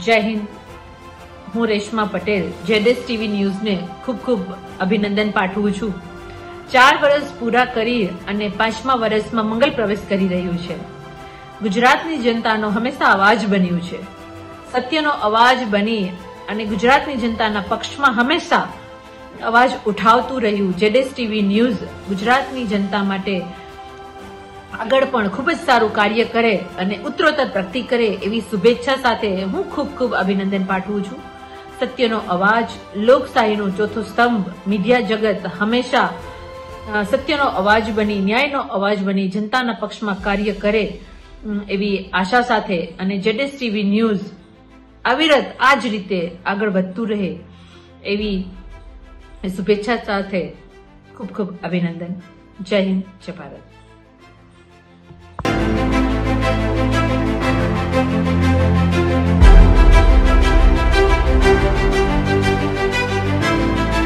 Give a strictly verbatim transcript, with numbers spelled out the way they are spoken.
જય હિન્દ. હું રેશમા પટેલ ઝેડએસટીવી ન્યૂઝ ને ખૂબ ખૂબ અભિનંદન પાઠવું છું. ચાર વર્ષ પૂરા કરી અને પાંચમા વર્ષમાં મંગલ પ્રવેશ કરી રહ્યું છે. ગુજરાતની જનતાનો હંમેશા અવાજ બન્યું છે, સત્યનો અવાજ બની અને ગુજરાતની જનતાના પક્ષમાં હંમેશા અવાજ ઉઠાવતું રહ્યું. ઝેડએસટીવી ન્યૂઝ ગુજરાતની જનતા માટે આગળ પણ ખૂબ જ સારું કાર્ય કરે અને ઉત્તરોત્તર પ્રગતિ કરે એવી શુભેચ્છા સાથે હું ખૂબ ખૂબ અભિનંદન પાઠવું છું. સત્યનો અવાજ, લોકશાહીનો ચોથો સ્તંભ, મીડિયા જગત હંમેશા સત્યનો અવાજ બની, ન્યાયનો અવાજ બની જનતાના પક્ષમાં કાર્ય કરે એવી આશા સાથે અને ઝેડએસટીવી ન્યૂઝ અવિરત આ જ રીતે આગળ વધતું રહે એવી શુભેચ્છા સાથે ખૂબ ખૂબ અભિનંદન. જય હિન્દ, જય ભારત.